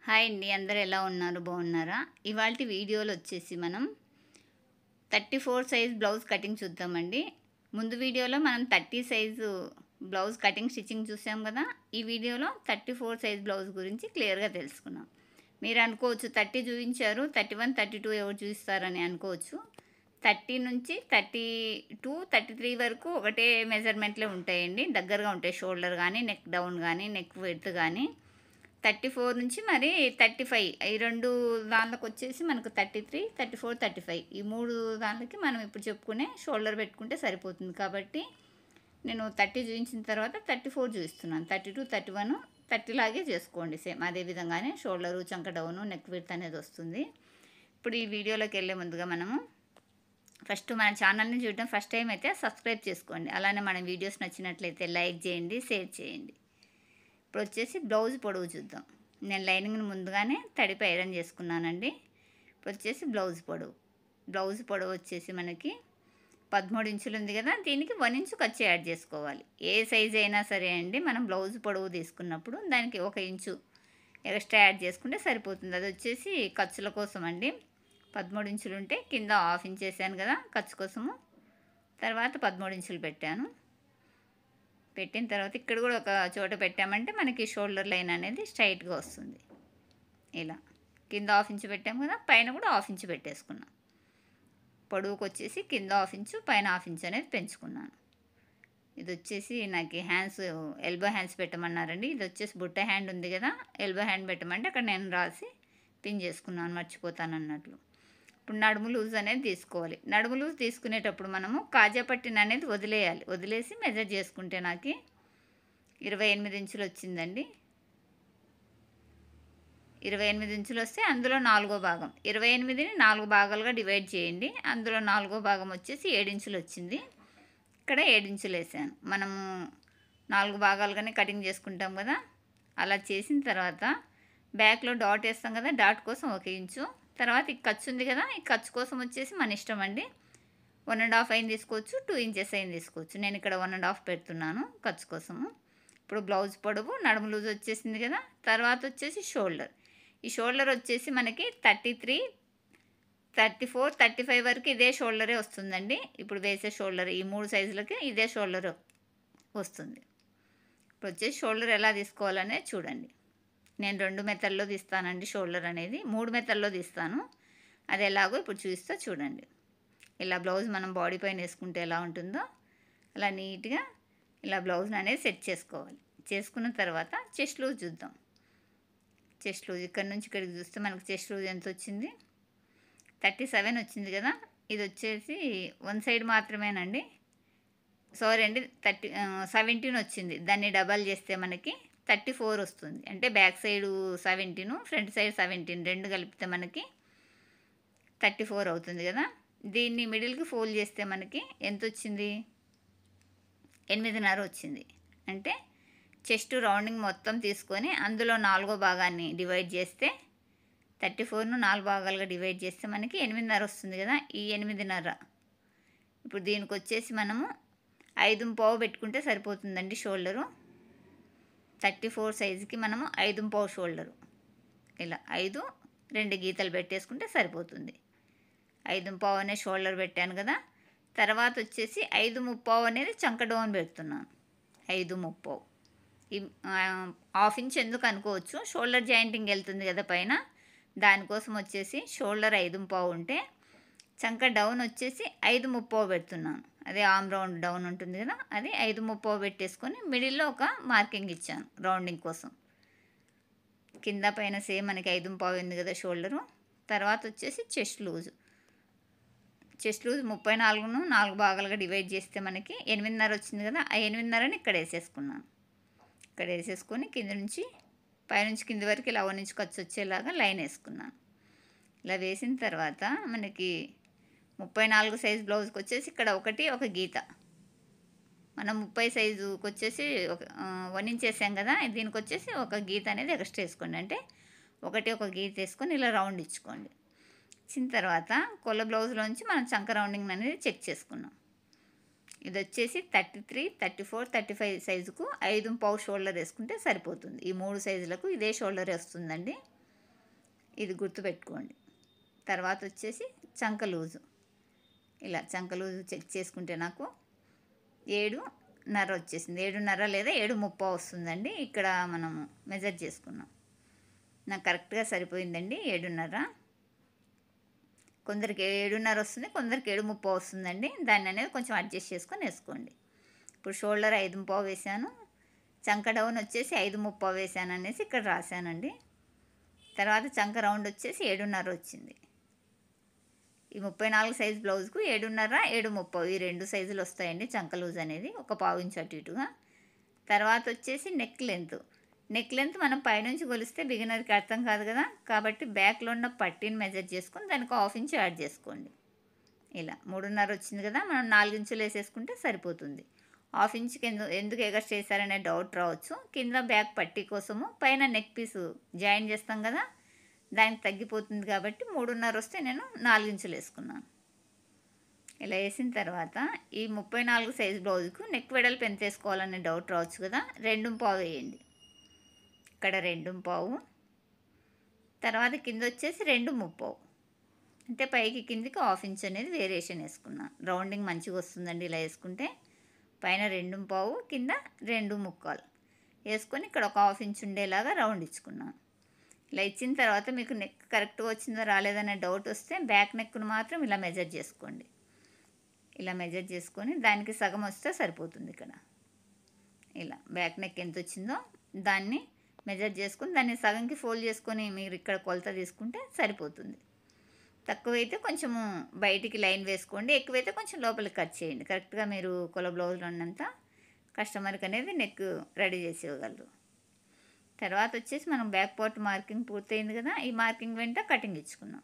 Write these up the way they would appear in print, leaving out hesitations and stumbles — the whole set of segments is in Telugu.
హాయ్ అండి, అందరూ ఎలా ఉన్నారు? బాగున్నారా? ఇవాల్టి వీడియోలో వచ్చేసి మనం 34 సైజ్ బ్లౌజ్ కటింగ్ చూద్దామండి. ముందు వీడియోలో మనం 30 సైజు బ్లౌజ్ కటింగ్ స్టిచ్చింగ్ చూసాం కదా. ఈ వీడియోలో 34 సైజ్ బ్లౌజ్ గురించి క్లియర్గా తెలుసుకున్నాం. మీరు అనుకోవచ్చు 30 చూపించారు, 31 32 ఎవరు చూపిస్తారని అనుకోవచ్చు. 30 నుంచి 32 33 వరకు ఒకటే మెజర్మెంట్లే ఉంటాయండి, దగ్గరగా ఉంటాయి. షోల్డర్ కానీ, నెక్ డౌన్ కానీ, నెక్ విడ్త్ కానీ. 34 నుంచి మరి 35 ఈ రెండు దాంట్లోకి వచ్చేసి మనకు 33 34 35 ఈ మూడు దాంట్లకి మనం ఇప్పుడు చెప్పుకునే షోల్డర్ పెట్టుకుంటే సరిపోతుంది. కాబట్టి నేను 30 చూపించిన తర్వాత 34 చూపిస్తున్నాను. 32 31 30 లాగే చేసుకోండి. సేమ్ అదే విధంగానే షోల్డరు, చంక డౌను, నెక్ విడ్త్ అనేది వస్తుంది. ఇప్పుడు ఈ వీడియోలోకి వెళ్ళే ముందుగా మనము ఫస్ట్ మన ఛానల్ని చూడడం ఫస్ట్ టైం అయితే సబ్స్క్రైబ్ చేసుకోండి. అలానే మన వీడియోస్ నచ్చినట్లయితే లైక్ చేయండి, షేర్ చేయండి. ఇప్పుడు వచ్చేసి బ్లౌజ్ పొడవు చూద్దాం. నేను లైనింగ్ని ముందుగానే తడిపి ఐరన్ చేసుకున్నానండి. ఇప్పుడు వచ్చేసి బ్లౌజ్ పొడవు వచ్చేసి మనకి 13 ఇంచులు ఉంది కదా. దీనికి 1 ఇంచు ఖర్చు యాడ్ చేసుకోవాలి. ఏ సైజ్ అయినా సరే అండి, మనం బ్లౌజ్ పొడవు తీసుకున్నప్పుడు దానికి 1 ఇంచు ఎక్స్ట్రా యాడ్ చేసుకుంటే సరిపోతుంది. అది వచ్చేసి ఖర్చుల కోసం అండి. 13 ఇంచులు ఉంటే కింద హాఫ్ ఇంచ్ వేసాను కదా ఖర్చు కోసము. తర్వాత 13 ఇంచులు పెట్టిన తర్వాత ఇక్కడ కూడా ఒక చోట పెట్టామంటే మనకి షోల్డర్ లైన్ అనేది స్ట్రైట్గా వస్తుంది. ఇలా కింద హాఫ్ ఇంచు పెట్టాము కదా, పైన కూడా హాఫ్ ఇంచు పెట్టేసుకున్నాం. పొడవుకు వచ్చేసి కింద హాఫ్ ఇంచు, పైన హాఫ్ ఇంచు అనేది పెంచుకున్నాను. ఇది వచ్చేసి నాకు హ్యాండ్స్ ఎల్బో హ్యాండ్స్ పెట్టమన్నారండి. ఇది వచ్చేసి బుట్ట హ్యాండ్ ఉంది కదా, ఎల్బో హ్యాండ్ పెట్టమంటే అక్కడ నేను రాసి పిన్ చేసుకున్నాను, మర్చిపోతాను అన్నట్లు. ఇప్పుడు నడుము లూజ్ అనేది తీసుకోవాలి. నడుము లూజ్ తీసుకునేటప్పుడు మనము కాజా పట్టిన అనేది వదిలేసి మెజర్ చేసుకుంటే నాకు 28 ఇంచులు వచ్చిందండి. 28 ఇంచులు వస్తే అందులో 4వ భాగం, 28ని 4 భాగాలుగా డివైడ్ చేయండి. అందులో 4వ భాగం వచ్చేసి 7 ఇంచులు వచ్చింది. ఇక్కడ 7 ఇంచులు వేసాను. మనము 4 భాగాలుగానే కటింగ్ చేసుకుంటాం కదా. అలా చేసిన తర్వాత బ్యాక్లో డాట్ వేస్తాం కదా, డాట్ కోసం 1 ఇంచు. తర్వాత ఈ ఖర్చు ఉంది కదా, ఈ ఖర్చు కోసం వచ్చేసి మన ఇష్టం అండి. 1.5 అయిన తీసుకోవచ్చు, 2 ఇంచెస్ అయిన తీసుకోవచ్చు. నేను ఇక్కడ 1.5 పెడుతున్నాను ఖర్చు కోసము. ఇప్పుడు బ్లౌజ్ పొడవు, నడుము లూజ్ వచ్చేసింది కదా. తర్వాత వచ్చేసి షోల్డర్. ఈ షోల్డర్ వచ్చేసి మనకి 33 34 35 వరకు ఇదే షోల్డరే వస్తుందండి. ఇప్పుడు వేసే షోల్డర్ ఈ 3 సైజులకి ఇదే షోల్డర్ వస్తుంది. ఇప్పుడు వచ్చేసి షోల్డర్ ఎలా తీసుకోవాలనేది చూడండి. నేను 2 మెథడ్లో తీస్తానండి. షోల్డర్ అనేది 3 మెథడ్లో తీస్తాను. అది ఎలాగో ఇప్పుడు చూస్తా చూడండి. ఇలా బ్లౌజ్ మనం బాడీ పైన వేసుకుంటే ఎలా ఉంటుందో అలా నీట్గా ఇలా బ్లౌజ్ని అనేది సెట్ చేసుకోవాలి. చేసుకున్న తర్వాత చెస్ట్ లూజ్ చూద్దాం. చెస్ట్ లూజ్ ఇక్కడ నుంచి ఇక్కడికి చూస్తే మనకు చెస్ట్ లూజ్ ఎంత వచ్చింది? 37 వచ్చింది కదా. ఇది వచ్చేసి 1 సైడ్ మాత్రమేనండి. సారీ అండి, 17 వచ్చింది. దాన్ని డబల్ చేస్తే మనకి 34 వస్తుంది. అంటే బ్యాక్ సైడ్ 17, ఫ్రంట్ సైడ్ 17 రెండు కలిపితే మనకి 34 అవుతుంది కదా. దీన్ని మిడిల్కి ఫోల్డ్ చేస్తే మనకి ఎంత వచ్చింది? 8.5 వచ్చింది. అంటే చెస్ట్ రౌండింగ్ మొత్తం తీసుకొని అందులో 4వ భాగాన్ని డివైడ్ చేస్తే 34ను 4 భాగాలుగా డివైడ్ చేస్తే మనకి 8.5 వస్తుంది కదా. ఈ 8.5 ఇప్పుడు దీనికి వచ్చేసి మనము 5.5 పెట్టుకుంటే సరిపోతుందండి. షోల్డరు 34 సైజుకి మనము 5.5 షోల్డరు ఇలా 5 2 గీతలు పెట్టేసుకుంటే సరిపోతుంది. 5.5 అనే షోల్డర్ పెట్టాను కదా. తర్వాత వచ్చేసి 5.5 అనేది చంక డౌన్ పెడుతున్నాను. 5.5 ఈ హాఫ్ ఇంచ్ ఎందుకు అనుకోవచ్చు, షోల్డర్ జాయింటింగ్ వెళ్తుంది కదా పైన, దానికోసం వచ్చేసి షోల్డర్ 5.5 ఉంటే చంక డౌన్ వచ్చేసి 5.5 పెడుతున్నాను. అదే ఆర్మ్ రౌండ్ డౌన్ ఉంటుంది కదా, అది 5.5 పెట్టేసుకొని మిడిల్లో ఒక మార్కింగ్ ఇచ్చాను రౌండింగ్ కోసం. కింద పైన సేమ్ మనకి 5.5 ఉంది కదా షోల్డరు. తర్వాత వచ్చేసి చెస్ట్ లూజ్ 34ను 4 భాగాలుగా డివైడ్ చేస్తే మనకి 8.5 వచ్చింది కదా. ఆ 8.5ని ఇక్కడ వేసేసుకున్నాను. ఇక్కడ వేసేసుకొని కింద నుంచి పైనుంచి కింది వరకు ఇలా 1 ఇంచు ఖర్చు వచ్చేలాగా లైన్ వేసుకున్నాను. ఇలా వేసిన తర్వాత మనకి 34 సైజు బ్లౌజ్కి వచ్చేసి ఇక్కడ ఒక గీత, మనం 30 సైజుకి వచ్చేసి 1 ఇంచ్ వేసాం కదా. దీనికి వచ్చేసి ఒక గీత అనేది ఎక్స్ట్రా వేసుకోండి. అంటే ఒక గీత వేసుకొని ఇలా రౌండ్ ఇచ్చుకోండి. ఇచ్చిన తర్వాత కొల్ల బ్లౌజ్లోంచి మనం చంక రౌండింగ్ అనేది చెక్ చేసుకున్నాం. ఇది వచ్చేసి 33 34 35 సైజుకు 5.5 షోల్డర్ వేసుకుంటే సరిపోతుంది. ఈ 3 సైజులకు ఇదే షోల్డర్ వస్తుందండి. ఇది గుర్తుపెట్టుకోండి. తర్వాత వచ్చేసి చంక లూజు, ఇలా చంక లూజు చెక్ చేసుకుంటే నాకు 7.5 వచ్చేసింది. 7.5 లేదా 7.30 వస్తుందండి. ఇక్కడ మనము మెజర్ చేసుకున్నాం. నాకు కరెక్ట్గా సరిపోయిందండి 7.5. కొందరికి 7.5 వస్తుంది, కొందరికి 7.30 వస్తుందండి. దాన్ని అనేది కొంచెం అడ్జస్ట్ చేసుకొని వేసుకోండి. ఇప్పుడు షోల్డర్ 5.5 వేసాను, చంక డౌన్ వచ్చేసి 5.30 వేసాను అనేసి ఇక్కడ రాశానండి. తర్వాత చంక రౌండ్ వచ్చేసి 7.5 వచ్చింది. ఈ 34 సైజ్ బ్లౌజ్కు 7.5, 7.30 ఈ 2 సైజులు వస్తాయండి చంక లూజ్ అనేది, ఒక పావు ఇంచు అటు ఇటుగా. తర్వాత వచ్చేసి నెక్ లెంత్ మనం పైనుంచి కొలిస్తే బిగినర్కి అర్థం కాదు కదా, కాబట్టి బ్యాక్లో ఉన్న పట్టీని మెజర్ చేసుకొని దానికి 1/2 ఇంచు యాడ్ చేసుకోండి. ఇలా 3.5 వచ్చింది కదా, మనం 4 ఇంచులు వేసేసుకుంటే సరిపోతుంది. 1/2 ఇంచుకి ఎందుకు ఎగస్ట్ చేశారనే డౌట్ రావచ్చు. కింద బ్యాక్ పట్టీ కోసము పైన నెక్ పీసు జాయిన్ చేస్తాం కదా, దానికి తగ్గిపోతుంది కాబట్టి 3.5 వస్తే నేను 4 ఇంచులు వేసుకున్నాను. ఇలా వేసిన తర్వాత ఈ 34 సైజ్ బ్లౌజ్కు నెక్ వెడల్పు ఎంత వేసుకోవాలనే డౌట్ రావచ్చు కదా, 2.5 వేయండి. ఇక్కడ 2.5, తర్వాత కింద వచ్చేసి 2.30, అంటే పైకి కిందికి 1/2 ఇంచ్ అనేది వేరియేషన్ వేసుకున్నాను. రౌండింగ్ మంచిగా వస్తుందండి ఇలా వేసుకుంటే. పైన 2.5, కింద 2.75 వేసుకొని ఇక్కడ ఒక 1/2 ఇంచ్ ఉండేలాగా రౌండ్ ఇచ్చుకున్నాను. ఇలా ఇచ్చిన తర్వాత మీకు నెక్ కరెక్ట్గా వచ్చిందో రాలేదనే డౌట్ వస్తే బ్యాక్ నెక్ను మాత్రం ఇలా మెజర్ చేసుకోండి. ఇలా మెజర్ చేసుకొని దానికి సగం వస్తే సరిపోతుంది. ఇక్కడ ఇలా బ్యాక్ నెక్ ఎంత వచ్చిందో దాన్ని మెజర్ చేసుకొని దాన్ని సగంకి ఫోల్డ్ చేసుకొని మీరు ఇక్కడ కొలత తీసుకుంటే సరిపోతుంది. తక్కువైతే కొంచెము బయటికి లైన్ వేసుకోండి, ఎక్కువైతే కొంచెం లోపలికి కట్ చేయండి. కరెక్ట్గా మీరు కొల బ్లౌజ్లో ఉన్నంత కస్టమర్కి అనేది నెక్ రెడీ చేసి ఇవ్వగలరు. తర్వాత వచ్చేసి మనం బ్యాక్ పార్ట్ మార్కింగ్ పూర్తయింది కదా, ఈ మార్కింగ్ వెంట కటింగ్ ఇచ్చుకున్నాం.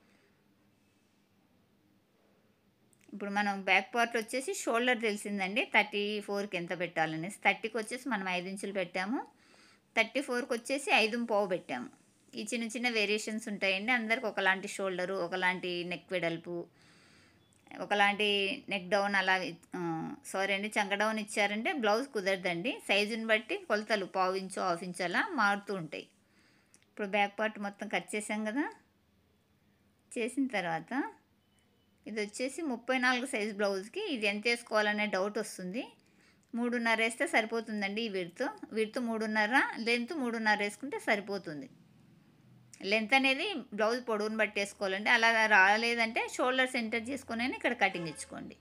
ఇప్పుడు మనం బ్యాక్ పార్ట్ వచ్చేసి షోల్డర్ తెలిసిందండి 34కి ఎంత పెట్టాలనేసి. 30కి వచ్చేసి మనం 5 ఇంచులు పెట్టాము, 34కి వచ్చేసి 5.5 పెట్టాము. ఈ చిన్న చిన్న వేరియేషన్స్ ఉంటాయండి. అందరికి ఒకలాంటి షోల్డరు, ఒకలాంటి నెక్ వెడల్పు, ఒకలాంటి నెక్ డౌన్ అలా చంక డౌన్ ఇచ్చారంటే బ్లౌజ్ కుదరదండి. సైజుని బట్టి కొలతలు 1/2 ఇంచు 1/2 ఇంచు అలా మారుతూ ఉంటాయి. ఇప్పుడు బ్యాక్ పార్ట్ మొత్తం కట్ చేసాం కదా, చేసిన తర్వాత ఇది వచ్చేసి 34 సైజ్ బ్లౌజ్కి ఇది ఎంత వేసుకోవాలనే డౌట్ వస్తుంది. 3.5 వేస్తే సరిపోతుందండి. ఈ విడ్త్ 3.5, లెంత్ 3.5 వేసుకుంటే సరిపోతుంది. లెంత్ అనేది బ్లౌజ్ పొడవును బట్టి వేసుకోవాలండి. అలా రాలేదంటే షోల్డర్ సెంటర్ చేసుకొని ఇక్కడ కటింగ్ ఇచ్చుకోండి.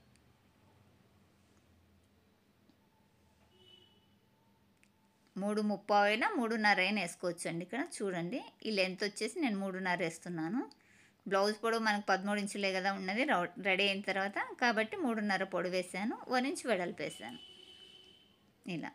మూడు 30 అయినా 3.5 అయినా వేసుకోవచ్చు అండి. ఇక్కడ చూడండి, ఈ లెంత్ వచ్చేసి నేను 3.5 వేస్తున్నాను. బ్లౌజ్ పొడవు మనకు 13 ఇంచులే కదా ఉన్నది రెడీ అయిన తర్వాత, కాబట్టి 3.5 పొడవు వేసాను, 1 ఇంచ్ వెడల్పు వేసాను. ఇలా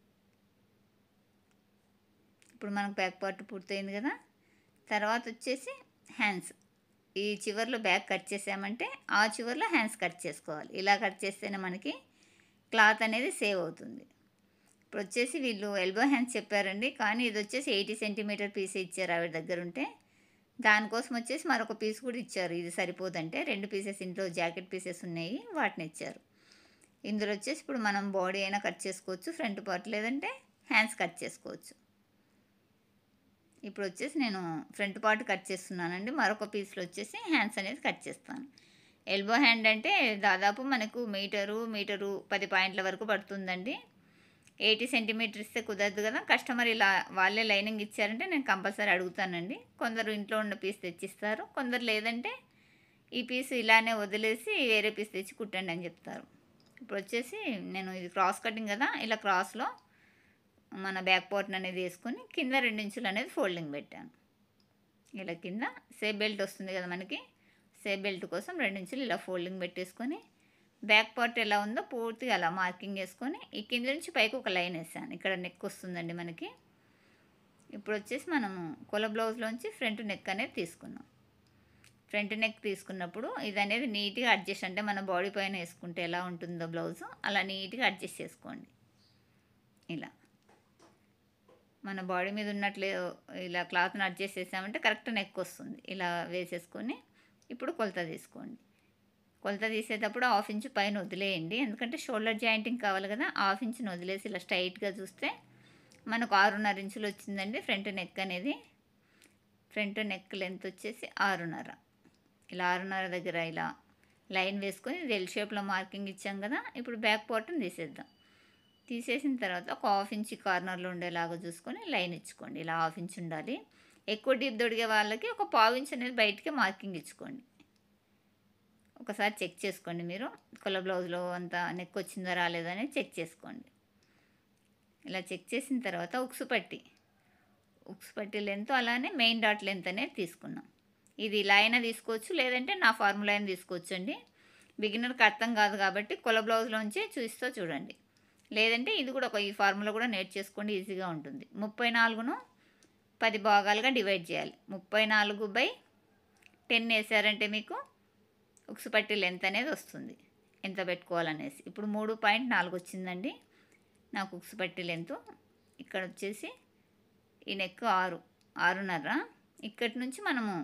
ఇప్పుడు మనకు బ్యాక్ పార్ట్ పూర్తయింది కదా. తర్వాత వచ్చేసి హ్యాండ్స్, ఈ చివర్లో బ్యాక్ కట్ చేసామంటే ఆ చివర్లో హ్యాండ్స్ కట్ చేసుకోవాలి. ఇలా కట్ చేస్తేనే మనకి క్లాత్ అనేది సేవ్ అవుతుంది. ఇప్పుడు వచ్చేసి వీళ్ళు ఎల్బో హ్యాండ్స్ చెప్పారండి, కానీ ఇది వచ్చేసి 80 సెంటీమీటర్ పీస్ ఇచ్చారు ఆవిడ దగ్గర ఉంటే. దానికోసం వచ్చేసి మరొక పీస్ కూడా ఇచ్చారు. ఇది సరిపోదంటే 2 పీసెస్ ఇంట్లో జాకెట్ పీసెస్ ఉన్నాయి, వాటిని ఇచ్చారు. ఇందులో వచ్చేసి ఇప్పుడు మనం బాడీ అయినా కట్ చేసుకోవచ్చు, ఫ్రంట్ పార్ట్, లేదంటే హ్యాండ్స్ కట్ చేసుకోవచ్చు. ఇప్పుడు వచ్చేసి నేను ఫ్రంట్ పార్ట్ కట్ చేస్తున్నానండి. మరొక పీస్లో వచ్చేసి హ్యాండ్స్ అనేది కట్ చేస్తాను. ఎల్బో హ్యాండ్ అంటే దాదాపు మనకు మీటరు 10 పాయింట్ల వరకు పడుతుందండి. 80 సెంటీమీటర్ ఇస్తే కుదరదు కదా. కస్టమర్ ఇలా వాళ్ళే లైనింగ్ ఇచ్చారంటే నేను కంపల్సరీ అడుగుతానండి. కొందరు ఇంట్లో ఉన్న పీస్ తెచ్చిస్తారు, కొందరు లేదంటే ఈ పీస్ ఇలానే వదిలేసి వేరే పీస్ తెచ్చి కుట్టండి అని చెప్తారు. ఇప్పుడు వచ్చేసి నేను ఇది క్రాస్ కటింగ్ కదా, ఇలా క్రాస్లో మన బ్యాక్ పార్ట్ అనేది వేసుకొని కింద 2 ఇంచులు అనేది ఫోల్డింగ్ పెట్టాను. ఇలా కింద సేఫ్ బెల్ట్ వస్తుంది కదా మనకి, సేఫ్ బెల్ట్ కోసం 2 ఇంచులు ఇలా ఫోల్డింగ్ పెట్టేసుకొని బ్యాక్ పార్ట్ ఎలా ఉందో పూర్తిగా అలా మార్కింగ్ వేసుకొని ఈ కింద నుంచి పైకి ఒక లైన్ వేసాను. ఇక్కడ నెక్ వస్తుందండి మనకి. ఇప్పుడు వచ్చేసి మనము కొల బ్లౌజ్లోంచి ఫ్రంట్ నెక్ అనేది తీసుకున్నాం. ఫ్రంట్ నెక్ తీసుకున్నప్పుడు ఇది అనేది నీట్గా అడ్జస్ట్, అంటే మన బాడీ పైన వేసుకుంటే ఎలా ఉంటుందో బ్లౌజు అలా నీట్గా అడ్జస్ట్ చేసుకోండి. ఇలా మన బాడీ మీద ఉన్నట్లే ఇలా క్లాత్ని అడ్జస్ట్ చేసామంటే కరెక్ట్ నెక్ వస్తుంది. ఇలా వేసేసుకొని ఇప్పుడు కొలత తీసుకోండి. కొలత తీసేటప్పుడు 1/2 ఇంచు పైన వదిలేయండి, ఎందుకంటే షోల్డర్ జాయింటింగ్ కావాలి కదా. 1/2 ఇంచుని వదిలేసి ఇలా స్ట్రైట్గా చూస్తే మనకు 6.5 ఇంచులు వచ్చిందండి ఫ్రంట్ నెక్ అనేది. ఫ్రంట్ నెక్ లెంత్ వచ్చేసి 6.5. ఇలా 6.5 దగ్గర ఇలా లైన్ వేసుకొని ఎల్ షేప్లో మార్కింగ్ ఇచ్చాం కదా. ఇప్పుడు బ్యాక్ పార్ట్ని తీసేద్దాం. తీసేసిన తర్వాత ఒక 1/2 ఇంచ్ కార్నర్లో ఉండేలాగా చూసుకొని లైన్ ఇచ్చుకోండి. ఇలా 1/2 ఇంచ్ ఉండాలి. ఎక్కువ డీప్ దొడిగే వాళ్ళకి ఒక 1/4 ఇంచ్ అనేది బయటికి మార్కింగ్ ఇచ్చుకోండి. ఒకసారి చెక్ చేసుకోండి, మీరు కొల బ్లౌజ్లో అంత నెక్ వచ్చిందా రాలేదా అనేది చెక్ చేసుకోండి. ఇలా చెక్ చేసిన తర్వాత ఉక్సు పట్టి లెంత్ అలానే మెయిన్ డాట్ లెంత్ అనేది తీసుకున్నాం. ఇది ఇలా అయినా తీసుకోవచ్చు, లేదంటే నా ఫార్ములా అయినా తీసుకోవచ్చు అండి. బిగినర్కి అర్థం కాదు కాబట్టి కొల బ్లౌజ్లోంచి చూస్తూ చూడండి. లేదంటే ఇది కూడా ఈ ఫార్ములా కూడా నేర్చేసుకోండి, ఈజీగా ఉంటుంది. 34ను 10 భాగాలుగా డివైడ్ చేయాలి. 34/10 వేసారంటే మీకు ఉక్సు పట్టి లెంత్ అనేది వస్తుంది, ఎంత పెట్టుకోవాలనేసి. ఇప్పుడు 3.4 వచ్చిందండి నాకు ఉక్సు పట్టి లెంత్. ఇక్కడ వచ్చేసి ఈ నెక్ 6.5. ఇక్కడి నుంచి మనము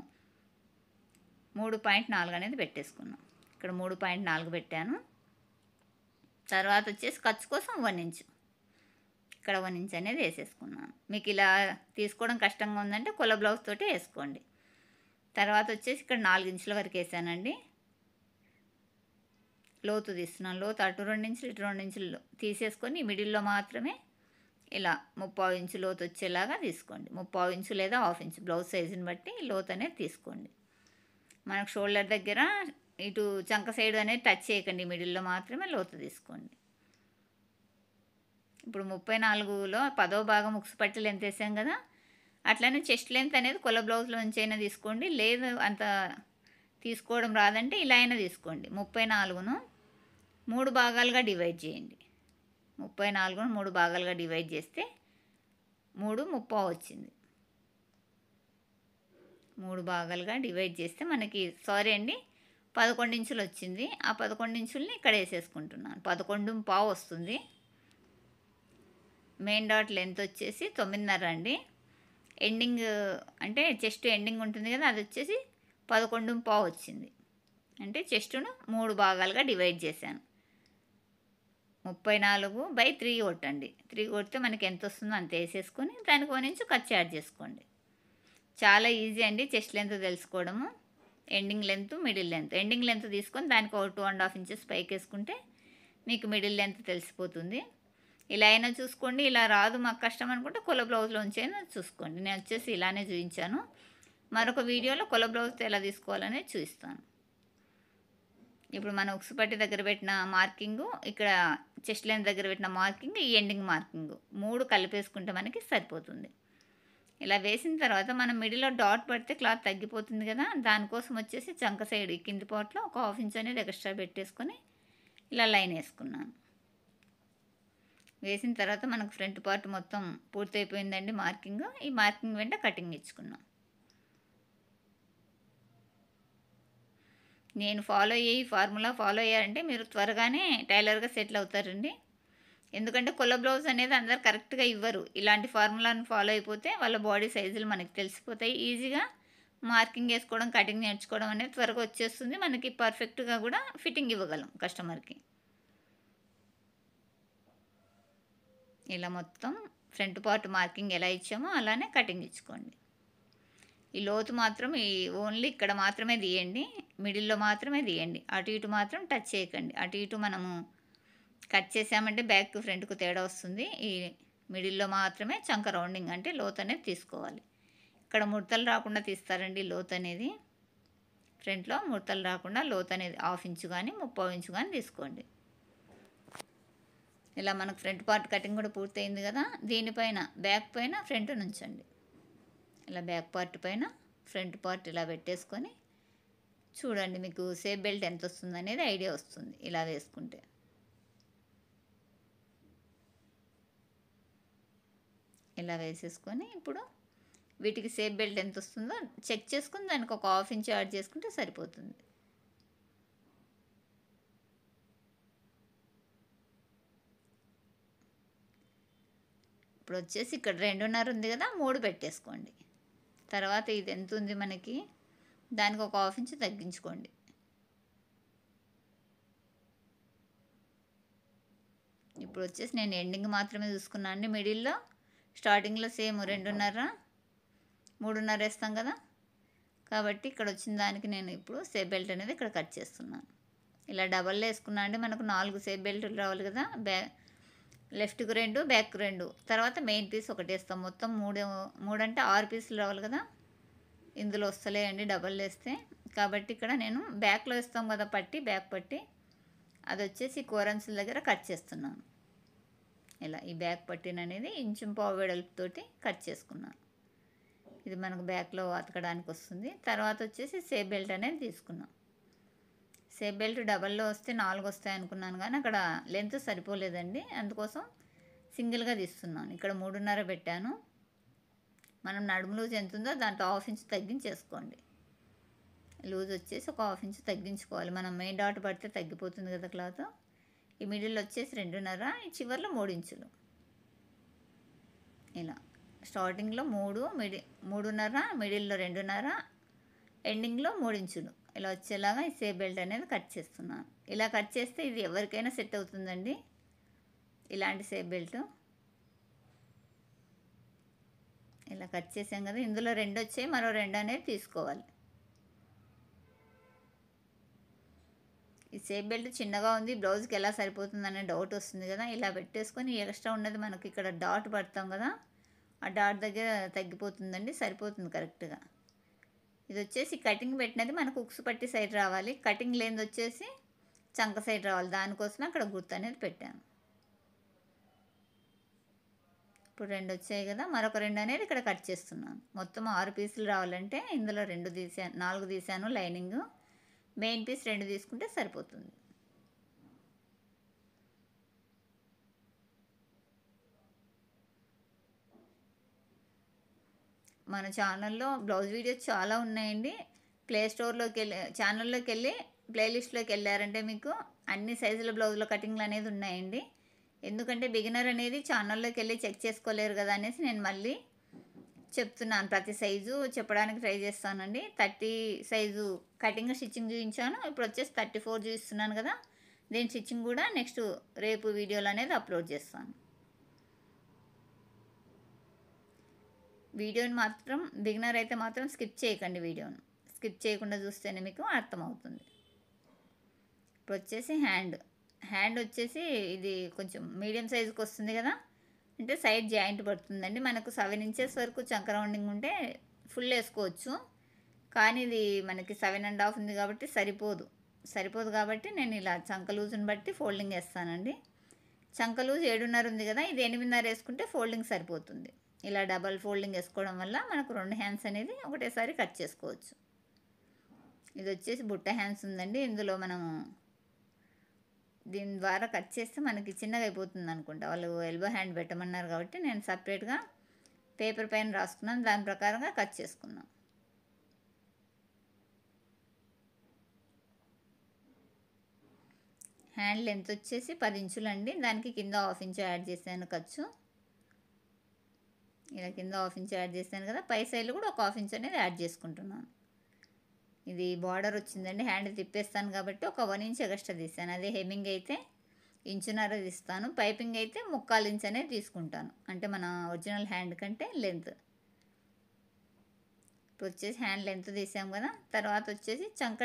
3.4 అనేది పెట్టేసుకున్నాం. ఇక్కడ 3.4 పెట్టాను. తర్వాత వచ్చేసి ఖర్చు కోసం 1 ఇంచ్, ఇక్కడ 1 ఇంచ్ అనేది వేసేసుకున్నాను. మీకు ఇలా తీసుకోవడం కష్టంగా ఉందంటే కొల బ్లౌజ్ తోటి వేసుకోండి. తర్వాత వచ్చేసి ఇక్కడ 4 ఇంచుల వరకు వేసానండి. లోతు తీస్తున్నాను. లోతు అటు 2 ఇంచులు ఇటు 2 ఇంచులు తీసేసుకొని మిడిల్లో మాత్రమే ఇలా 3/4 ఇంచు లోతు వచ్చేలాగా తీసుకోండి. 3/4 ఇంచు లేదా 1/2 ఇంచు బ్లౌజ్ సైజుని బట్టి లోతు అనేది తీసుకోండి. మనకు షోల్డర్ దగ్గర ఇటు చంక సైడ్ అనేది టచ్ చేయకండి, మిడిల్లో మాత్రమే లోతు తీసుకోండి. ఇప్పుడు 34లో 10వ భాగం ఉక్సు పట్టి లెంత్ వేసాం కదా. అట్లనే చెస్ట్ లెంత్ అనేది కొల బ్లౌజ్లోంచి అయినా తీసుకోండి, లేదు అంత తీసుకోవడం రాదంటే ఇలా అయినా తీసుకోండి. 34ను 3 భాగాలుగా డివైడ్ చేయండి. 34ను 3 భాగాలుగా డివైడ్ చేస్తే 3/3 వచ్చింది. 3 భాగాలుగా డివైడ్ చేస్తే మనకి 11 ఇంచులు వచ్చింది. ఆ 11 ఇంచుల్ని ఇక్కడ వేసేసుకుంటున్నాను. 11.5 వస్తుంది. మెయిన్ డాట్ లెంత్ వచ్చేసి 9.5 అండి. ఎండింగ్ అంటే చెస్ట్ ఎండింగ్ ఉంటుంది కదా, అది వచ్చేసి 11.5 వచ్చింది. అంటే చెస్టును 3 భాగాలుగా డివైడ్ చేశాను. 34/3 కొట్టండి. 3 కొడితే మనకి ఎంత వస్తుందో అంత వేసేసుకొని దానికి 1 ఇంచు ఖర్చు యాడ్ చేసుకోండి. చాలా ఈజీ అండి చెస్ట్ లెంత్ తెలుసుకోవడము. Ending length, middle length. Ending length తీసుకొని దానికి 2.5 ఇంచెస్ పైకి వేసుకుంటే మీకు మిడిల్ లెంత్ తెలిసిపోతుంది. ఇలా అయినా చూసుకోండి. ఇలా రాదు మాకు కష్టం అనుకుంటే కొల బ్లౌజ్లోంచి అయినా చూసుకోండి. నేను వచ్చేసి ఇలానే చూపించాను. మరొక వీడియోలో కొల బ్లౌజ్తో ఎలా తీసుకోవాలనేది చూపిస్తాను. ఇప్పుడు మన ఉక్సు పట్టి దగ్గర పెట్టిన మార్కింగు, ఇక్కడ చెస్ట్ లైన్ దగ్గర పెట్టిన మార్కింగ్, ఈ ఎండింగ్ మార్కింగ్ 3 కలిపేసుకుంటే మనకి సరిపోతుంది. ఇలా వేసిన తర్వాత మనం మిడిల్లో డాట్ పడితే క్లాత్ తగ్గిపోతుంది కదా. దానికోసం వచ్చేసి చంక సైడ్ ఈ కింది పార్ట్లో ఒక 1/2 ఇంచ్ అనేది ఎక్స్ట్రా పెట్టేసుకొని ఇలా లైన్ వేసుకున్నాను. వేసిన తర్వాత మనకు ఫ్రంట్ పార్ట్ మొత్తం పూర్తయిపోయిందండి మార్కింగ్. ఈ మార్కింగ్ వెంట కటింగ్ ఇచ్చుకున్నాం. నేను ఫార్ములా ఫాలో అయ్యారంటే మీరు త్వరగానే టైలర్గా సెటిల్ అవుతారండి. ఎందుకంటే కొల బ్లౌజ్ అనేది అందరు కరెక్ట్గా ఇవ్వరు. ఇలాంటి ఫార్ములాని ఫాలో అయిపోతే వాళ్ళ బాడీ సైజులు మనకి తెలిసిపోతాయి. ఈజీగా మార్కింగ్ వేసుకోవడం, కటింగ్ నేర్చుకోవడం అనేది త్వరగా వచ్చేస్తుంది. మనకి పర్ఫెక్ట్గా కూడా ఫిట్టింగ్ ఇవ్వగలం కస్టమర్కి. ఇలా మొత్తం ఫ్రంట్ పార్ట్ మార్కింగ్ ఎలా ఇచ్చామో అలానే కటింగ్ ఇచ్చుకోండి. ఈ లోతు మాత్రం ఓన్లీ ఇక్కడ మాత్రమే తీయండి, మిడిల్లో మాత్రమే తీయండి. అటు ఇటు మాత్రం టచ్ చేయకండి. అటు ఇటు మనము కట్ చేసామంటే బ్యాక్ ఫ్రంట్కు తేడా వస్తుంది. ఈ మిడిల్లో మాత్రమే చంక రౌండింగ్ అంటే లోతు అనేది తీసుకోవాలి. ఇక్కడ ముడతలు రాకుండా తీస్తారండి లోతు అనేది. ఫ్రంట్లో ముడతలు రాకుండా లోతు అనేది 1/2 ఇంచు కానీ 3/4 ఇంచు కానీ తీసుకోండి. ఇలా మనకు ఫ్రంట్ పార్ట్ కటింగ్ కూడా పూర్తయింది కదా. దీనిపైన బ్యాక్ పైన ఫ్రంట్ నుంచండి. ఇలా బ్యాక్ పార్ట్ పైన ఫ్రంట్ పార్ట్ ఇలా పెట్టేసుకొని చూడండి, మీకు సేఫ్ బెల్ట్ ఎంత వస్తుంది అనేది ఐడియా వస్తుంది ఇలా వేసుకుంటే. ఇలా వేసేసుకొని ఇప్పుడు వీటికి సేఫ్ బెల్ట్ ఎంత వస్తుందో చెక్ చేసుకుని దానికి ఒక 1/2 ఇంచ్ యాడ్ చేసుకుంటే సరిపోతుంది. ఇప్పుడు వచ్చేసి ఇక్కడ 2.5 ఉంది కదా, 3 పెట్టేసుకోండి. తర్వాత ఇది ఎంత ఉంది మనకి, దానికి ఒక 1/2 ఇంచ్ తగ్గించుకోండి. ఇప్పుడు వచ్చేసి నేను ఎండింగ్ మాత్రమే చూసుకున్నాను అండి. మిడిల్లో స్టార్టింగ్లో సేమ్ 2.5, 3.5 వేస్తాం కదా, కాబట్టి ఇక్కడ వచ్చిన దానికి నేను ఇప్పుడు సేఫ్ బెల్ట్ అనేది ఇక్కడ కట్ చేస్తున్నాను. ఇలా డబల్ వేసుకున్నా అంటే మనకు 4 సేఫ్ బెల్ట్లు రావాలి కదా, లెఫ్ట్కు 2 బ్యాక్ 2, తర్వాత మెయిన్ పీస్ ఒకటి వేస్తాం. మొత్తం 3 అంటే 6 పీసులు రావాలి కదా, ఇందులో వస్తలేయండి డబల్ వేస్తే. కాబట్టి ఇక్కడ నేను బ్యాక్లో వేస్తాం కదా పట్టి, బ్యాక్ పట్టి, అది వచ్చేసి కోరన్సుల దగ్గర కట్ చేస్తున్నాను. ఇలా ఈ బ్యాక్ పట్టిన అనేది ఇంచుం పావు వెడల్పుతోటి కట్ చేసుకున్నాను. ఇది మనకు బ్యాక్లో అతకడానికి వస్తుంది. తర్వాత వచ్చేసి సేఫ్ బెల్ట్ అనేది తీసుకున్నాం. సేఫ్ బెల్ట్ డబల్లో వస్తే 4 వస్తాయి అనుకున్నాను, కానీ అక్కడ లెంత్ సరిపోలేదండి, అందుకోసం సింగిల్గా తీస్తున్నాను. ఇక్కడ 3.5 పెట్టాను. మనం నడుము లూజ్ ఎంత ఉందో దాంట్లో 1/2 ఇంచ్ తగ్గించేసుకోండి. లూజ్ వచ్చేసి ఒక 1/2 ఇంచ్ తగ్గించుకోవాలి. మనం మెయిన్ డాట్ పడితే తగ్గిపోతుంది కదా క్లాత్. ఈ మిడిల్ వచ్చేసి 2.5, ఈ చివరిలో 3 ఇంచులు. ఇలా స్టార్టింగ్లో 3.5, మిడిల్లో 2.5, ఎండింగ్లో 3 ఇంచులు ఇలా వచ్చేలాగా ఈ సేఫ్ బెల్ట్ అనేది కట్ చేస్తున్నాను. ఇలా కట్ చేస్తే ఇది ఎవరికైనా సెట్ అవుతుందండి, ఇలాంటి సేఫ్ బెల్ట్. ఇలా కట్ చేసాం కదా, ఇందులో 2 వచ్చాయి, మరో 2 అనేది తీసుకోవాలి. ఈ సేఫ్ బెల్ట్ చిన్నగా ఉంది, బ్లౌజ్కి ఎలా సరిపోతుందనే డౌట్ వస్తుంది కదా, ఇలా పెట్టేసుకొని ఎక్స్ట్రా ఉన్నది మనకి ఇక్కడ డాట్ పడతాం కదా, ఆ డాట్ దగ్గర తగ్గిపోతుందండి, సరిపోతుంది కరెక్ట్గా. ఇది వచ్చేసి కటింగ్ పెట్టినది మనకు ఉక్సు పట్టి సైడ్ రావాలి, కటింగ్ లేనిది వచ్చేసి చంక సైడ్ రావాలి. దానికోసమే అక్కడ గుర్తు అనేది పెట్టాను. ఇప్పుడు 2 వచ్చాయి కదా, మరొక 2 అనేది ఇక్కడ కట్ చేస్తున్నాను. మొత్తం 6 పీసులు రావాలంటే ఇందులో 2 తీసాను, 4 తీసాను లైనింగ్. మెయిన్ పీస్ 2 తీసుకుంటే సరిపోతుంది. మన ఛానల్లో బ్లౌజ్ వీడియోస్ చాలా ఉన్నాయండి. ఛానల్లోకి వెళ్ళి ప్లేలిస్ట్లోకి వెళ్ళారంటే మీకు అన్ని సైజుల బ్లౌజుల కటింగ్లు అనేది ఉన్నాయండి. ఎందుకంటే బిగినర్ అనేది ఛానల్లోకి వెళ్ళి చెక్ చేసుకోలేరు కదా అనేసి నేను మళ్ళీ చెప్తున్నాను. ప్రతి సైజు చెప్పడానికి ట్రై చేస్తానండి. 30 సైజు కటింగ్ స్టిచ్చింగ్ చూపించాను, ఇప్పుడు వచ్చేసి 34 చూపిస్తున్నాను కదా, దీని స్టిచ్చింగ్ కూడా నెక్స్ట్ రేపు వీడియోలు అనేది అప్లోడ్ చేస్తాను. వీడియోని మాత్రం బిగినర్ అయితే మాత్రం స్కిప్ చేయకండి, వీడియోను స్కిప్ చేయకుండా చూస్తేనే మీకు అర్థమవుతుంది. ఇప్పుడు వచ్చేసి హ్యాండ్ వచ్చేసి ఇది కొంచెం మీడియం సైజుకి వస్తుంది కదా, అంటే సైడ్ జాయింట్ పడుతుందండి. మనకు 7 ఇంచెస్ వరకు చంక రౌండింగ్ ఉంటే ఫుల్ వేసుకోవచ్చు, కానీ ఇది మనకి 7.5 ఉంది కాబట్టి సరిపోదు కాబట్టి నేను ఇలా చంక లూజ్ని బట్టి ఫోల్డింగ్ వేస్తానండి. చంక లూజ్ 7.5 ఉంది కదా, ఇది 8.5 వేసుకుంటే ఫోల్డింగ్ సరిపోతుంది. ఇలా డబల్ ఫోల్డింగ్ వేసుకోవడం వల్ల మనకు 2 హ్యాండ్స్ అనేది ఒకటేసారి కట్ చేసుకోవచ్చు. ఇది వచ్చేసి బుట్ట హ్యాండ్స్ ఉందండి, ఇందులో మనం దీని ద్వారా కట్ చేస్తే మనకి చిన్నగా అయిపోతుంది అనుకుంటా. వాళ్ళు ఎల్బో హ్యాండ్ పెట్టమన్నారు కాబట్టి నేను సపరేట్గా పేపర్ పైన రాసుకున్నాను, దాని ప్రకారంగా కట్ చేసుకున్నాను. హ్యాండ్ లెంత్ వచ్చేసి 10 ఇంచులు అండి, దానికి కింద 1/2 ఇంచ్ యాడ్ చేశాను ఖర్చు. ఇలా కింద 1/2 ఇంచ్ యాడ్ చేశాను కదా, పై సైడ్లో కూడా ఒక 1/2 ఇంచ్ అనేది యాడ్ చేసుకుంటున్నాను. ఇది బార్డర్ వచ్చిందండి, హ్యాండ్ తిప్పేస్తాను కాబట్టి ఒక 1 ఇంచ్ ఎక్స్ట్రా తీసాను. అదే హెమ్మింగ్ అయితే 1.5 ఇంచ్ తీస్తాను, పైపింగ్ అయితే 3/4 ఇంచ్ అనేది తీసుకుంటాను, అంటే మన ఒరిజినల్ హ్యాండ్ కంటే లెంత్. ఇప్పుడు వచ్చేసి హ్యాండ్ లెంత్ తీసాం కదా, తర్వాత వచ్చేసి చంక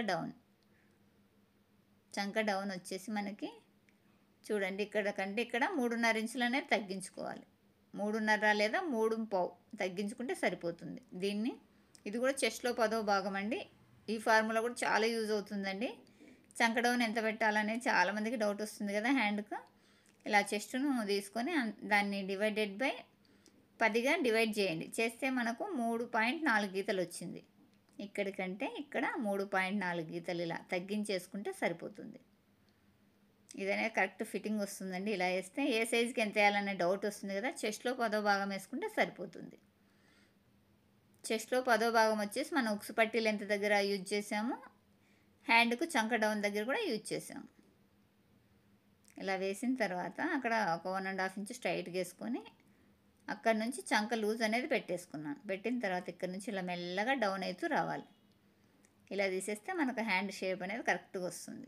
డౌన్ వచ్చేసి మనకి చూడండి ఇక్కడ కంటే ఇక్కడ 3.5 ఇంచులు అనేది తగ్గించుకోవాలి. 3.5 లేదా 3.5 తగ్గించుకుంటే సరిపోతుంది. ఇది కూడా చెస్ట్లో 10వ భాగం అండి. ఈ ఫార్ములా కూడా చాలా యూజ్ అవుతుందండి. చంక డౌన్ ఎంత పెట్టాలనేది చాలామందికి డౌట్ వస్తుంది కదా హ్యాండ్కు. ఇలా చెస్ట్ను తీసుకొని దాన్ని డివైడెడ్ బై 10గా డివైడ్ చేయండి, చేస్తే మనకు 3.4 గీతలు వచ్చింది. ఇక్కడికంటే ఇక్కడ 3.4 గీతలు ఇలా తగ్గించేసుకుంటే సరిపోతుంది. ఇదనే కరెక్ట్ ఫిట్టింగ్ వస్తుందండి. ఇలా వేస్తే ఏ సైజుకి ఎంత వేయాలనే డౌట్ వస్తుంది కదా, చెస్ట్లో 10వ భాగం వేసుకుంటే సరిపోతుంది. చెస్ట్లో 10వ భాగం వచ్చేసి మనం ఉక్సు పట్టీ లెంత్ దగ్గర యూజ్ చేసాము, హ్యాండ్కు చంక డౌన్ దగ్గర కూడా యూజ్ చేసాము. ఇలా వేసిన తర్వాత అక్కడ ఒక 1.5 ఇంచ్ స్ట్రైట్గా వేసుకొని అక్కడ నుంచి చంక లూజ్ అనేది పెట్టేసుకున్నాను. పెట్టిన తర్వాత ఇక్కడ నుంచి ఇలా మెల్లగా డౌన్ అవుతూ రావాలి. ఇలా తీసేస్తే మనకు హ్యాండ్ షేప్ అనేది కరెక్ట్గా వస్తుంది.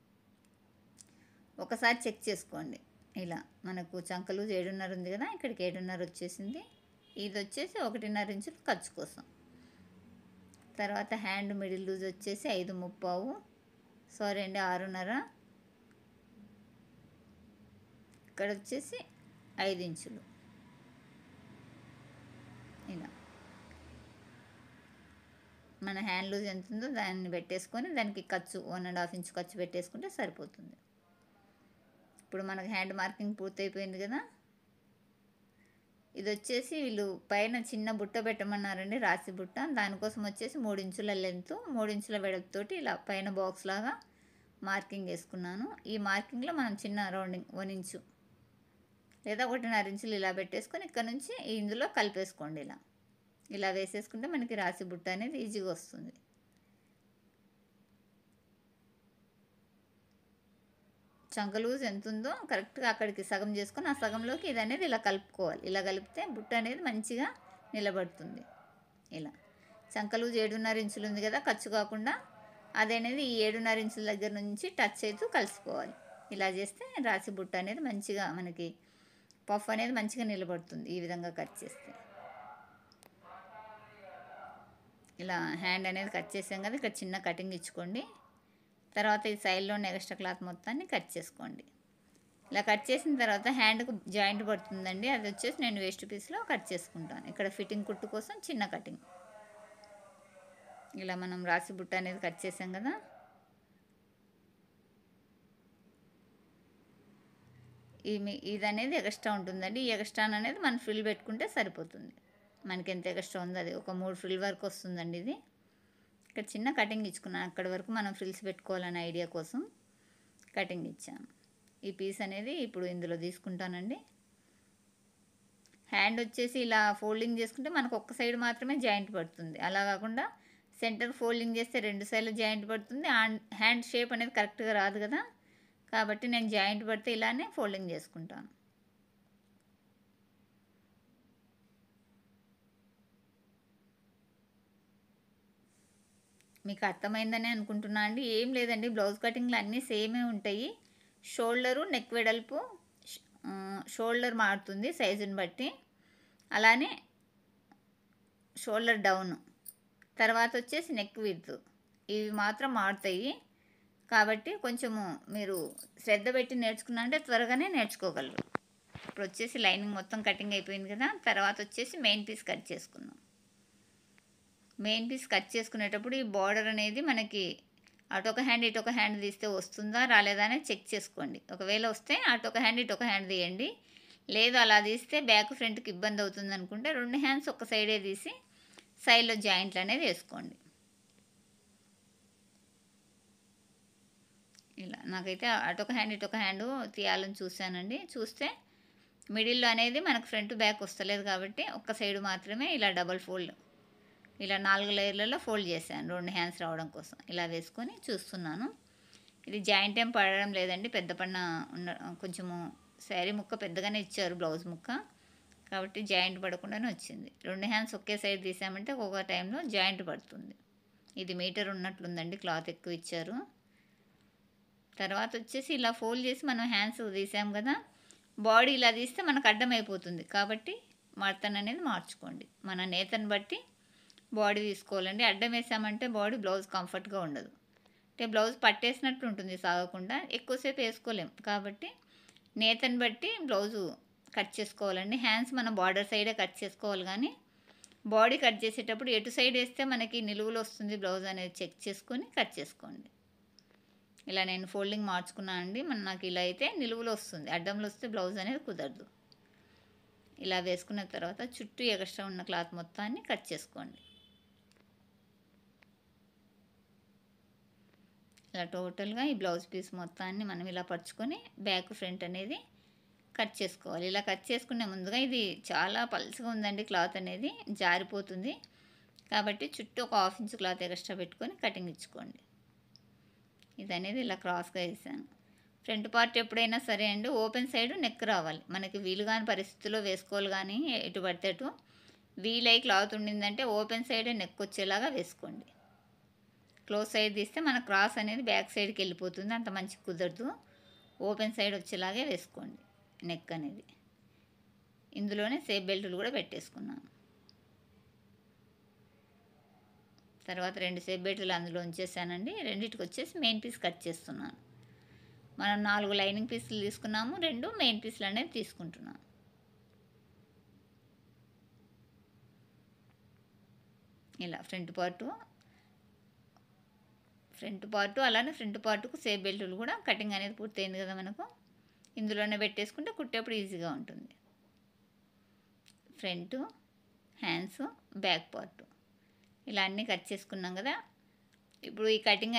ఒకసారి చెక్ చేసుకోండి. ఇలా మనకు చంక లూజ్ 7.5 ఉంది కదా, ఇక్కడికి 7.5 వచ్చేసింది. ఇది వచ్చేసి 1.5 ఇంచులు ఖర్చు కోసం. తర్వాత హ్యాండ్ మిడిల్ లూజ్ వచ్చేసి 5:30, సారీ అండి 6:30, ఇక్కడ వచ్చేసి 5 ఇంచులు. ఇలా మన హ్యాండ్ లూజ్ ఎంత ఉందో దాన్ని పెట్టేసుకొని దానికి ఖర్చు 1.5 ఇంచ్ ఖర్చు పెట్టేసుకుంటే సరిపోతుంది. ఇప్పుడు మనకు హ్యాండ్ మార్కింగ్ పూర్తయిపోయింది కదా. ఇది వచ్చేసి వీళ్ళు పైన చిన్న బుట్ట పెట్టమన్నారండి, రాసి బుట్ట. దానికోసం వచ్చేసి 3 ఇంచుల లెంత్, 3 ఇంచుల వెడల్పుతోటి ఇలా పైన బాక్స్ లాగా మార్కింగ్ వేసుకున్నాను. ఈ మార్కింగ్లో మనం చిన్న రౌండింగ్ 1 ఇంచు లేదా 1.5 ఇంచులు ఇలా పెట్టేసుకొని ఇక్కడ నుంచి ఇందులో కలిపేసుకోండి. ఇలా వేసేసుకుంటే మనకి రాసి బుట్ట అనేది ఈజీగా వస్తుంది. చంక లూజ్ ఎంత ఉందో కరెక్ట్గా అక్కడికి సగం చేసుకొని ఆ సగంలోకి ఇది అనేది ఇలా కలుపుకోవాలి. ఇలా కలిపితే బుట్ట అనేది మంచిగా నిలబడుతుంది. ఇలా చంక లూజ్ 7.5 ఇంచులు ఉంది కదా, ఖర్చు కాకుండా అదనేది ఈ 7.5 ఇంచుల దగ్గర నుంచి టచ్ అవుతూ కలిసిపోవాలి. ఇలా చేస్తే రాసి బుట్ట అనేది మంచిగా మనకి పఫ్ అనేది మంచిగా నిలబడుతుంది. ఈ విధంగా కట్ చేస్తే ఇలా హ్యాండ్ అనేది కట్ చేసాం కదా, ఇక్కడ చిన్న కటింగ్ ఇచ్చుకోండి. తర్వాత ఈ సైడ్లోనే ఎక్స్ట్రా క్లాత్ మొత్తాన్ని కట్ చేసుకోండి. ఇలా కట్ చేసిన తర్వాత హ్యాండ్కు జాయింట్ పడుతుందండి, అది వచ్చేసి నేను వేస్ట్ పీస్లో కట్ చేసుకుంటాను. ఇక్కడ ఫిట్టింగ్ కుట్టు కోసం చిన్న కటింగ్. ఇలా మనం రాసి బుట్ట అనేది కట్ చేసాం కదా, ఇది అనేది ఎక్స్ట్రా ఉంటుందండి. ఈ ఎక్స్ట్రా అనేది మనం ఫ్రిల్ పెట్టుకుంటే సరిపోతుంది. మనకి ఎంత ఎక్స్ట్రా ఉందో అది ఒక 3 ఫ్రిల్ వరకు వస్తుందండి. ఇది ఇక్కడ చిన్న కటింగ్ ఇచ్చుకున్నాను, అక్కడి వరకు మనం ఫ్రిల్స్ పెట్టుకోవాలనే ఐడియా కోసం కటింగ్ ఇచ్చాను. ఈ పీస్ అనేది ఇప్పుడు ఇందులో తీసుకుంటానండి. హ్యాండ్ వచ్చేసి ఇలా ఫోల్డింగ్ చేసుకుంటే మనకు ఒక్క సైడ్ మాత్రమే జాయింట్ పడుతుంది. అలా కాకుండా సెంటర్ ఫోల్డింగ్ చేస్తే 2 సైడ్లు జాయింట్ పడుతుంది. హ్యాండ్ షేప్ అనేది కరెక్ట్గా రాదు కదా, కాబట్టి నేను జాయింట్ పడితే ఇలానే ఫోల్డింగ్ చేసుకుంటాను. మీకు అర్థమైందని అనుకుంటున్నా అండి. ఏం లేదండి, బ్లౌజ్ కటింగ్లు అన్నీ సేమే ఉంటాయి. షోల్డరు నెక్ వెడల్పు, షోల్డర్ మారుతుంది సైజుని బట్టి, అలానే షోల్డర్ డౌన్, తర్వాత వచ్చేసి నెక్ విడ్త్, ఇవి మాత్రం మారుతాయి. కాబట్టి కొంచెము మీరు శ్రద్ధ పెట్టి నేర్చుకున్నారంటే త్వరగానే నేర్చుకోగలరు. ఇప్పుడు వచ్చేసి లైనింగ్ మొత్తం కటింగ్ అయిపోయింది కదా, తర్వాత వచ్చేసి మెయిన్ పీస్ కట్ చేసుకుందాం. మెయిన్ పీస్ కట్ చేసుకునేటప్పుడు ఈ బార్డర్ అనేది మనకి అటొక హ్యాండ్ ఇటొక హ్యాండ్ తీస్తే వస్తుందా రాలేదా అనేది చెక్ చేసుకోండి. ఒకవేళ వస్తే అటొక హ్యాండ్ ఇటొక హ్యాండ్ తీయండి. లేదు అలా తీస్తే బ్యాక్ ఫ్రంట్కి ఇబ్బంది అవుతుంది అనుకుంటే 2 హ్యాండ్స్ ఒక సైడే తీసి సైడ్లో జాయింట్లు అనేది వేసుకోండి. ఇలా నాకైతే అటొక హ్యాండ్ ఇటొక హ్యాండ్ తీయాలని చూశానండి. చూస్తే మిడిల్లో అనేది మనకు ఫ్రంట్ బ్యాక్ వస్తలేదు కాబట్టి ఒక్క సైడ్ మాత్రమే ఇలా డబల్ ఫోల్డ్, ఇలా 4 లేయర్లలో ఫోల్డ్ చేశాను 2 హ్యాండ్స్ రావడం కోసం. ఇలా వేసుకొని చూస్తున్నాను. ఇది జాయింట్ ఏం పడడం లేదండి, పెద్ద పడిన కొంచెము శారీ ముక్క పెద్దగానే ఇచ్చారు బ్లౌజ్ ముక్క, కాబట్టి జాయింట్ పడకుండానే వచ్చింది. 2 హ్యాండ్స్ ఒకే సైడ్ తీసామంటే ఒక్కొక్క టైంలో జాయింట్ పడుతుంది. ఇది మీటర్ ఉన్నట్లుందండి, క్లాత్ ఎక్కువ ఇచ్చారు. తర్వాత వచ్చేసి ఇలా ఫోల్డ్ చేసి మనం హ్యాండ్స్ తీసాం కదా, బాడీ ఇలా తీస్తే మనకు అడ్డం అయిపోతుంది. కాబట్టి మడతను అనేది మార్చుకోండి. మన నేతను బట్టి బాడీ తీసుకోవాలండి. అడ్డం వేసామంటే బాడీ బ్లౌజ్ కంఫర్ట్గా ఉండదు, అంటే బ్లౌజ్ పట్టేసినట్టు ఉంటుంది, సాగకుండా ఎక్కువసేపు వేసుకోలేం. కాబట్టి నేతను బట్టి బ్లౌజు కట్ చేసుకోవాలండి. హ్యాండ్స్ మనం బార్డర్ సైడే కట్ చేసుకోవాలి, కానీ బాడీ కట్ చేసేటప్పుడు ఎటు సైడ్ వేస్తే మనకి నిలువులు వస్తుంది బ్లౌజ్ అనేది చెక్ చేసుకొని కట్ చేసుకోండి. ఇలా నేను ఫోల్డింగ్ మార్చుకున్నాను అండి. నాకు ఇలా అయితే నిలువులు వస్తుంది, అడ్డంలో వస్తే బ్లౌజ్ అనేది కుదరదు. ఇలా వేసుకున్న తర్వాత చుట్టూ ఎక్స్ట్రా ఉన్న క్లాత్ మొత్తాన్ని కట్ చేసుకోండి. ఇలా టోటల్గా ఈ బ్లౌజ్ పీస్ మొత్తాన్ని మనం ఇలా పరుచుకొని బ్యాక్ ఫ్రంట్ అనేది కట్ చేసుకోవాలి. ఇలా కట్ చేసుకునే ముందుగా ఇది చాలా పల్చగా ఉందండి, క్లాత్ అనేది జారిపోతుంది. కాబట్టి చుట్టూ ఒక 1/2 ఇంచ్ క్లాత్ ఎక్స్ట్రా పెట్టుకొని కటింగ్ ఇచ్చుకోండి. ఇది అనేది ఇలా క్రాస్గా వేసాను. ఫ్రంట్ పార్ట్ ఎప్పుడైనా సరే అండి, ఓపెన్ సైడ్ నెక్ రావాలి. మనకి వీలు కాని పరిస్థితుల్లో వేసుకోవాలి, కానీ ఎటు పడితే అటు వీలై క్లాత్ ఉండిందంటే ఓపెన్ సైడే నెక్ వచ్చేలాగా వేసుకోండి. క్లోజ్ సైడ్ తీస్తే మన క్రాస్ అనేది బ్యాక్ సైడ్కి వెళ్ళిపోతుంది, అంత మంచి కుదరదు. ఓపెన్ సైడ్ వచ్చేలాగే వేసుకోండి నెక్ అనేది. ఇందులోనే సేఫ్ బెల్టులు కూడా పెట్టేసుకున్నాను. తర్వాత 2 సేప్ బెల్టులు అందులో ఉంచేసానండి. రెండిటికి వచ్చేసి మెయిన్ పీస్ కట్ చేస్తున్నాను. మనం 4 లైనింగ్ పీసులు తీసుకున్నాము. 2 మెయిన్ పీసులు అనేది తీసుకుంటున్నాను. ఇలా ఫ్రంట్ పార్టు అలానే ఫ్రంట్ పార్టుకు సేప్ బెల్టులు కూడా కటింగ్ అనేది పూర్తయింది కదా మనకు. ఇందులోనే పెట్టేసుకుంటే కుట్టేప్పుడు ఈజీగా ఉంటుంది. ఫ్రంట్, హ్యాండ్స్, బ్యాక్ పార్ట్ ఇలా అన్నీ కట్ చేసుకున్నాం కదా. ఇప్పుడు ఈ కటింగ్